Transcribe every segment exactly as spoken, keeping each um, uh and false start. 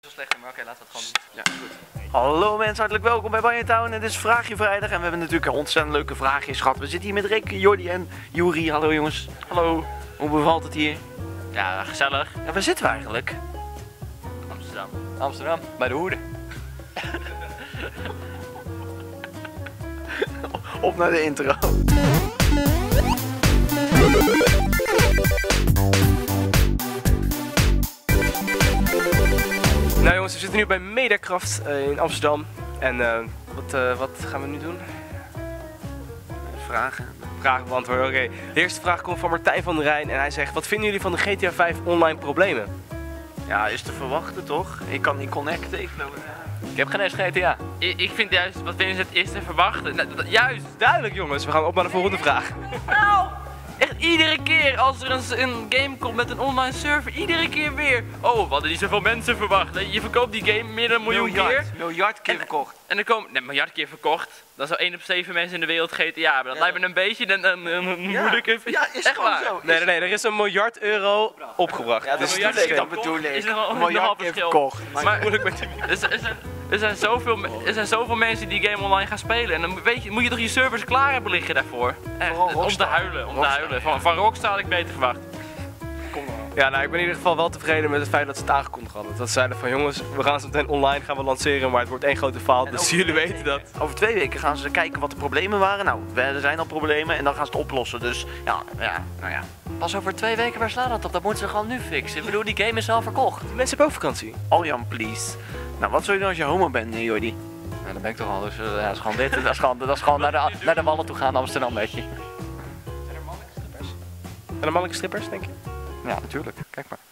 Zo slecht, maar oké, okay, laten we het gewoon doen. Ja, goed. Hallo mensen, hartelijk welkom bij Banjetown. Het is Vraagje Vrijdag en we hebben natuurlijk een ontzettend leuke vraagjes gehad. We zitten hier met Rick, Jordi en Juri. Hallo jongens. Hallo. Hoe bevalt het hier? Ja, gezellig. Ja, waar zitten we eigenlijk? Amsterdam. Amsterdam, bij de Hoede. Op naar de intro. Nou jongens, we zitten nu bij Mediakraft uh, in Amsterdam. En uh, wat, uh, wat gaan we nu doen? Vragen. Vragen beantwoorden, oké. Okay. De eerste vraag komt van Martijn van der Rijn en hij zegt: wat vinden jullie van de G T A vijf online problemen? Ja, is te verwachten toch? Ik kan niet connecten. Ik, ik heb geen eens G T A. Ik, ik vind juist, wat vinden ze het is te verwachten? Nou, dat, juist! Duidelijk jongens, we gaan op naar de volgende vraag. Nou! Echt iedere keer als er een, een game komt met een online server, iedere keer weer. Oh, we hadden niet zoveel mensen verwacht. Je verkoopt die game meer dan een miljoen miljard, keer. Miljard keer en, verkocht. En er komen, nee, miljard keer verkocht. Dan zou één op zeven mensen in de wereld G T A hebben. Dat ja. lijkt me een beetje een, een, een ja. moeilijke... Ja, is echt waar. Zo. Nee, nee, nee, er is een miljard euro opgebracht. Ja, dus miljard dat bedoel ik. Is er al een miljard keer verkocht. Maar, maar moeilijk met die... er, zijn, er, zijn zoveel, er zijn zoveel mensen die game online gaan spelen. En dan weet je, moet je toch je servers klaar hebben liggen daarvoor. Echt, om te huilen, om te huilen. Van, van Rockstar had ik beter verwacht. Ja, nou, ik ben in ieder geval wel tevreden met het feit dat ze het aangekondigd hadden. Dat ze zeiden van jongens, we gaan zo meteen online gaan we lanceren, maar het wordt één grote faal, dus jullie weten dat. Over twee weken gaan ze kijken wat de problemen waren. Nou, er zijn al problemen en dan gaan ze het oplossen. Dus ja, ja, nou ja. Pas over twee weken, waar slaat dat op? Dat moeten ze gewoon nu fixen. Ik bedoel, die game is al verkocht. Mensen hebben ook vakantie. Aljan, please. Nou, wat zou je doen als je homo bent, Jordi? Ja, dat ben ik toch al. Dus uh, ja, dat is gewoon dit. Dat is gewoon, dat is gewoon naar, de, naar de wallen toe gaan, Amsterdam, weet je. Zijn er mannelijke strippers? Zijn er mannelijke strippers, denk je? Ja, natuurlijk. Kijk maar.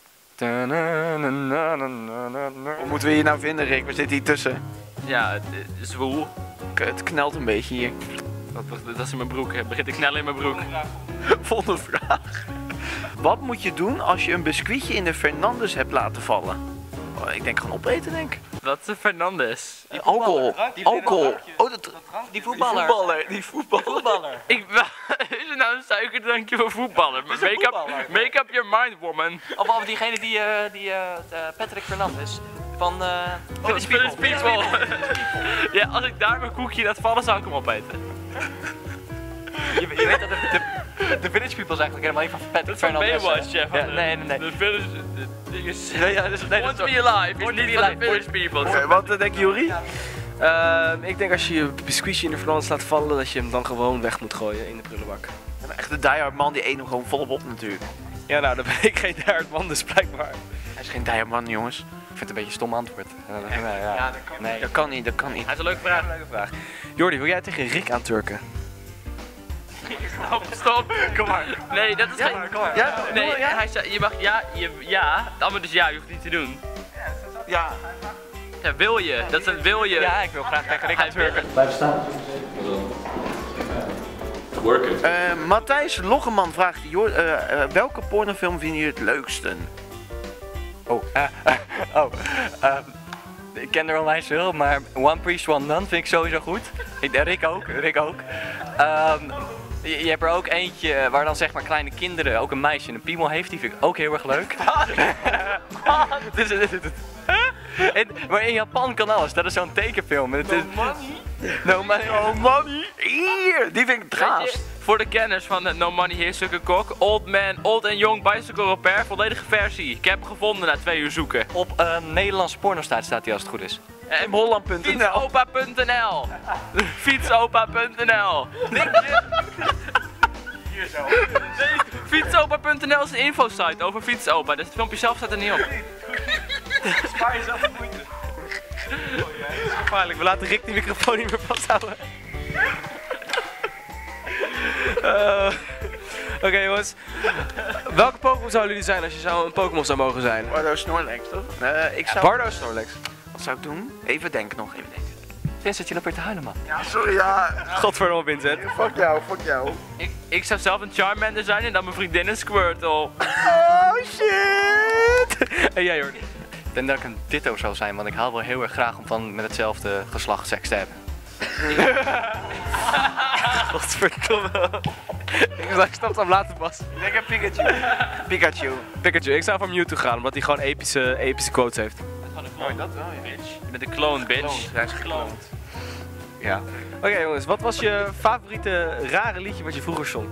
Hoe moeten we hier nou vinden, Rick? We zitten hier tussen. Ja, het is zwoel. Het knelt een beetje hier. Dat, dat is in mijn broek. Het begint te knellen in mijn broek. Volgende vraag. Wat moet je doen als je een biscuitje in de Fernandes hebt laten vallen? Oh, ik denk gewoon opeten, denk ik. Wat is een Fernandes? Die alcohol. Die alcohol. Oh, dat, die voetballer. Die voetballer. Die voetballer. voetballer. Ik, is het nou een suikerdrankje voor voetballer? Make up, make up your mind, woman. Of, of diegene die, uh, die uh, Patrick Fernandes van uh, Village People. People. Ja, als ik daar mijn koekje laat vallen, zou ik hem opeten. Je, je weet dat de, de, de Village People is eigenlijk helemaal niet van Patrick Fernandes. Dat is van Baywatch, ja. Nee, nee, nee. De Village... Is, nee, ja, dus, nee, Want to be alive, is niet van de Village People. Okay, wat uh, denk je, Juri? Uh, ik denk als je je biscuitje in de Fernandes laat vallen, dat je hem dan gewoon weg moet gooien in de prullenbak. Ja, echt de diehard man, die eet hem gewoon volop op natuurlijk. Ja, nou, dan ben ik geen diehard man, dus blijkbaar. Hij is geen diehard man, jongens. Ik vind het een beetje een stom antwoord. Ja, ja, ja. ja dat, kan nee. dat kan niet, dat kan niet. Hij is een leuke vraag. Een leuke vraag. Jordi, wil jij tegen Rick aanturken? Stop, stop. Kom maar. Nee, dat is ja, geen... Kom maar. Ja, nee, ja? hij zei, je mag ja, je, ja. Het antwoord is ja, je hoeft niet te doen. Ja. Ja, wil je? Dat is een wil je. Ja, ik wil graag tegen Rick aanturken. Blijf staan. Work it. Uh, Matthijs Loggeman vraagt, uh, uh, welke pornofilm vinden jullie het leukste? Oh, uh, uh, oh. Uh, ik ken er onwijs veel, maar One Priest, One Nun vind ik sowieso goed. Ik, Rick ook, Rick ook. Um, je, je hebt er ook eentje waar dan zeg maar kleine kinderen, ook een meisje en een piemel heeft, die vind ik ook heel erg leuk. En, maar in Japan kan alles, dat is zo'n tekenfilm. Het is, no money? No money. No money? Hier, die vind ik het gaafst. Voor de kenners van uh, No Money Here Sukke Kok, Old Man, Old and Young Bicycle Repair, volledige versie. Ik heb hem gevonden na twee uur zoeken. Op uh, Nederlandse pornostaat staat hij als het goed is. En holland punt n l. Fietsopa punt n l. Fietsopa punt n l. Hier zo. Nee, Fietsopa punt n l is een infosite over Fietsopa, dus het filmpje zelf staat er niet op. Spaar jezelf de moeite. Oh, ja, dat is gevaarlijk. We laten Rick die microfoon niet meer vasthouden. uh, Oké okay, jongens. Welke Pokémon zouden jullie zijn als je zou een Pokémon zou mogen zijn? Bardo Snorlax, toch? Uh, ik zou... Bardo Snorlax. Wat zou ik doen? Even denken nog, even denken. Vincent, je loopt weer te huilen, man. Ja, sorry, ja. Godverdomme, Vincent. Fuck jou, fuck jou. Ik, ik zou zelf een Charmander zijn en dan mijn vriendin een Squirtle. Oh shit! En jij, Jordi? Ik denk dat ik een Ditto zou zijn, want ik hou wel heel erg graag om van met hetzelfde geslacht seks te hebben. Godverdomme. Ik snap het hem later pas. Ik denk een Pikachu. Pikachu. Pikachu. Ik zou voor Mewtwo gaan, omdat hij gewoon epische, epische quotes heeft. Oh, dat wel, ja. Bitch. Je bent een clone, bitch. Hij is gekloond. Ja. Oké jongens, wat was je favoriete rare liedje wat je vroeger zong?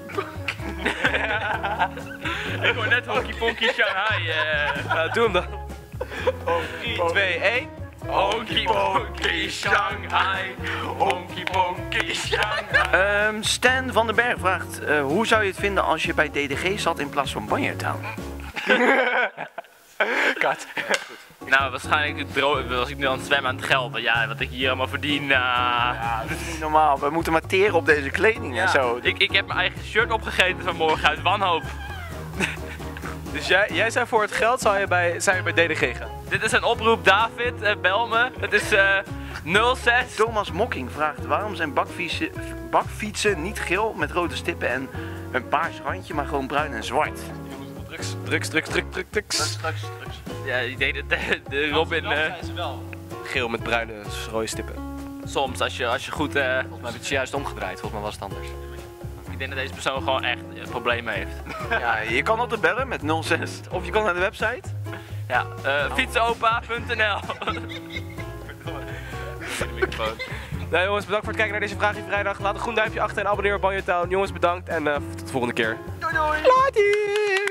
Ik hoor net Honky Ponky Shanghai. Uh. Nou, doe hem dan. drie, twee, één. Honky Ponky Shanghai. Honky Ponky Shanghai. Um, Stan van den Berg vraagt, uh, hoe zou je het vinden als je bij D D G zat in plaats van Banjotown? Kat. Nou, waarschijnlijk was ik nu aan het zwemmen aan het geld. Want ja, wat ik hier allemaal verdien. Uh... Ja, dat is niet normaal. We moeten maar teren op deze kleding ja. en zo. Ik, ik heb mijn eigen shirt opgegeten vanmorgen uit wanhoop. Dus jij, jij zei voor het geld zou je bij, zou je bij D D G gaan? Dit is een oproep, David, uh, bel me. Het is uh, nul zes. Thomas Mokking vraagt, waarom zijn bakfietsen, bakfietsen niet geel met rode stippen en een paars randje, maar gewoon bruin en zwart? Drugs, drugs, drugs, drugs, drugs, drugs. Straks, straks. Ja, ik denk dat de, de Robin... Uh, Geel met bruine, rode stippen. soms, als je, als je goed... Uh, Volgens mij heb je het juist omgedraaid, volgens mij was het anders. ik denk dat deze persoon gewoon echt uh, problemen heeft. Ja, je kan altijd bellen met nul zes of je kan naar de website. Ja, uh, fietsenopa punt n l. Nou jongens, bedankt voor het kijken naar deze Vraagje Vrijdag. Laat een groen duimpje achter en abonneer op Banjotown. Jongens, bedankt en uh, tot de volgende keer. Doei doei! Later!